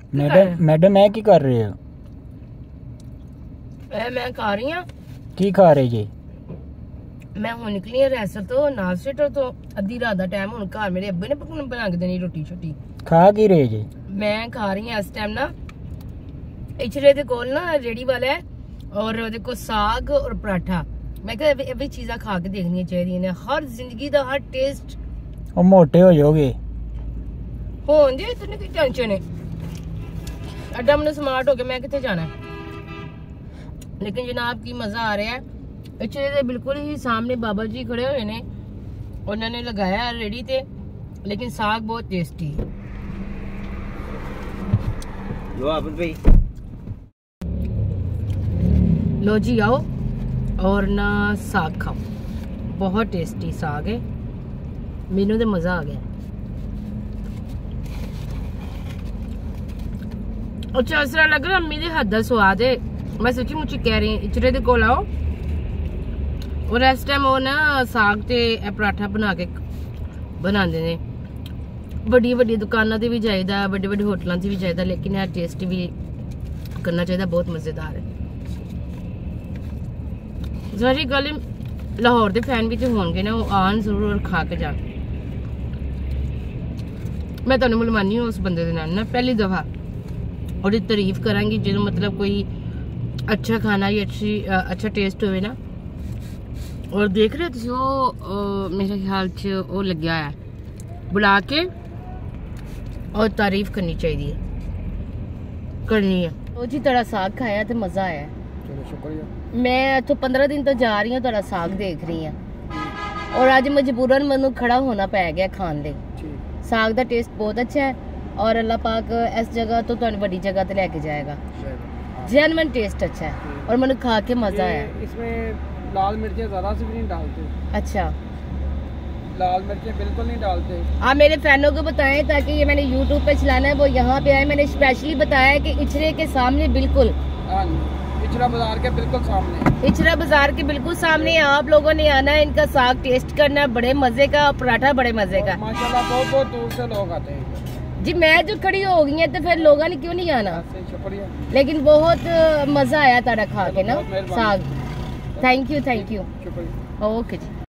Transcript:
Madam मैं की कर रहे हो? मैं खा रही हूँ। की खा रहे जी? मैं हूँ निकली है रैसल तो नास्ते तो अद्धी रात का टाइम हूँ घर मेरे अब्बे ने बना के देनी रोटी छोटी। खा की रहे जी? मैं खा रही हूँ इस टाइम ना इचरे दे कोल ना रेडी वाला है और देखो साग और पराठा। मैं कहा भी चीज़ा खा के देखनी चाहिए ने हर जिंदगी का हर टेस्ट। और मोटे हो जाओगे हो जी इतनी की टेंशन है अड्डा मैंने स्मार्ट हो गया मैं कितने जाना है। लेकिन जनाब की मजा आ रहा है इचरे दे बिल्कुल ही सामने बाबा जी खड़े हुए ने उन्होंने लगाया रेडी थे लेकिन साग बहुत टेस्टी है। लो जी आओ और ना साग खाओ बहुत टेस्टी साग है मेनू तो मजा आ गया। अच्छा इस तरह लग रहा अम्मी दे हद दा स्वाद है। मैं सच्ची मुच्ची कह रही इचरे दे कोल आओ और इस टाइम वो ना साग ते पराठा बना के बनाते ने। बड़ी बड़ी दुकाना ते भी जाइदा बड़े बड़े होटलों से भी जाइदा लेकिन यार टेस्ट भी करना चाहिए बहुत मजेदार है। सारी गल लाहौर के फैन भी तो होंगे ना वो आन जरूर और खा के जान। मैं तुहानू मिलवानी हूँ उस बंदे दे नाल ना पहली दफा और तारीफ करांगी जो मतलब कोई अच्छा खाना या अच्छा टेस्ट होवे ना। और देख रहे हो मेरे ख्याल च वो लग्या है बुला के और तारीफ करनी चाहिए करनी है। तो जी तेरा साग खाया तो मजा आया। चलो शुक्रिया। मैं तो 15 दिन तो जा रही हूँ तेरा साग देख रही हूँ और आज मजबूरन मैनू खड़ा होना पै गया खान ले। साग का टेस्ट बहुत अच्छा है और अल्लाह पाक इस जगह तो तुहानू बड़ी जगह ते लेके जाएगा। जेन्युइन टेस्ट अच्छा है और मैंने खा के मजा आया। इसमें लाल मिर्चें ज़रा से भी नहीं डालते। अच्छा लाल मिर्चें बिल्कुल नहीं डालते। आप मेरे फैनों को बताएं ताकि ये मैंने यूट्यूब पे चलाना है वो यहाँ पे आए। मैंने स्पेशली बताया कि इचरे के सामने बिल्कुल इचरा बाजार के बिल्कुल सामने। इचरा बाजार के बिल्कुल सामने आप लोगों ने आना है इनका साग टेस्ट करना है बड़े मजे का और पराठा बड़े मजे का। माशाल्लाह बहुत बहुत दूर से लोग आते हैं जी। मैं जो खड़ी हो गई है तो फिर लोगों ने क्यों नहीं आना। शुक्रिया लेकिन बहुत मजा आया तारा खा के ना साग। Thank you okay ji.